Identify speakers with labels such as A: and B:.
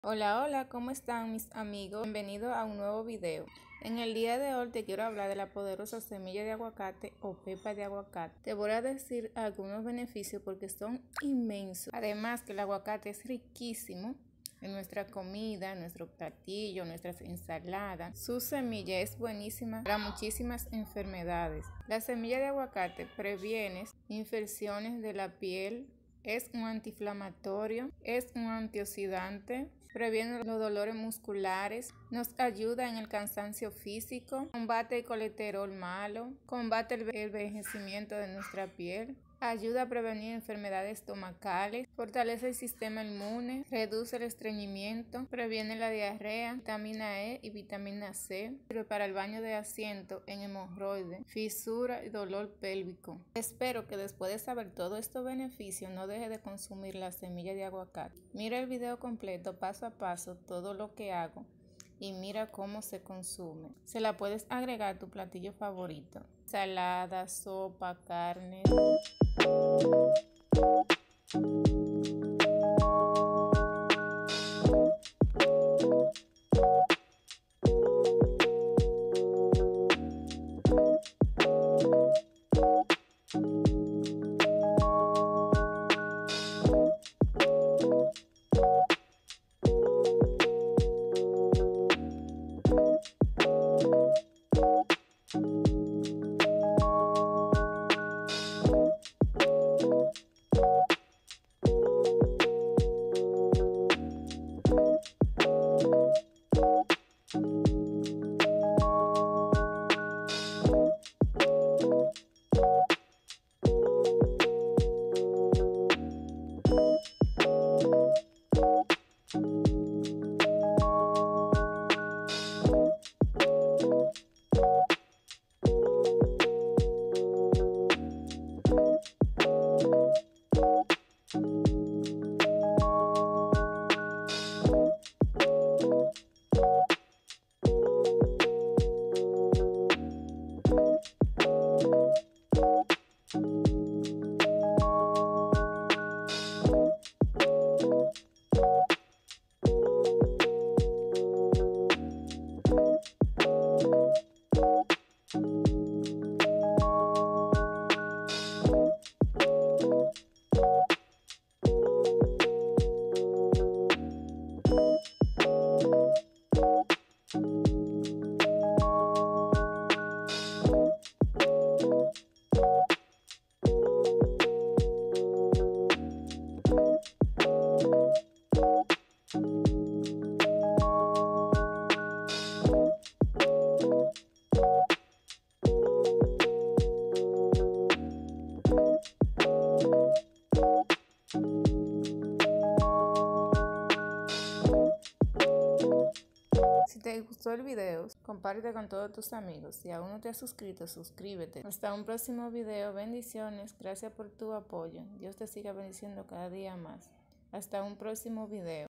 A: Hola, hola, ¿cómo están mis amigos? Bienvenidos a un nuevo video. En el día de hoy te quiero hablar de la poderosa semilla de aguacate o pepa de aguacate. Te voy a decir algunos beneficios porque son inmensos. Además que el aguacate es riquísimo en nuestra comida, en nuestro platillo, nuestras ensaladas. Su semilla es buenísima para muchísimas enfermedades. La semilla de aguacate previene infecciones de la piel, es un antiinflamatorio, es un antioxidante, previene los dolores musculares, nos ayuda en el cansancio físico, combate el colesterol malo, combate el envejecimiento de nuestra piel, ayuda a prevenir enfermedades estomacales, fortalece el sistema inmune, reduce el estreñimiento, previene la diarrea, vitamina E y vitamina C, sirve para el baño de asiento en hemorroides, fisura y dolor pélvico. Espero que después de saber todos estos beneficios no deje de consumir la semilla de aguacate. Mira el video completo paso a paso todo lo que hago y mira cómo se consume. Se la puedes agregar a tu platillo favorito: ensalada, sopa, carne. Si te gustó el video, comparte con todos tus amigos. Si aún no te has suscrito, suscríbete. Hasta un próximo video. Bendiciones. Gracias por tu apoyo. Dios te siga bendiciendo cada día más. Hasta un próximo video.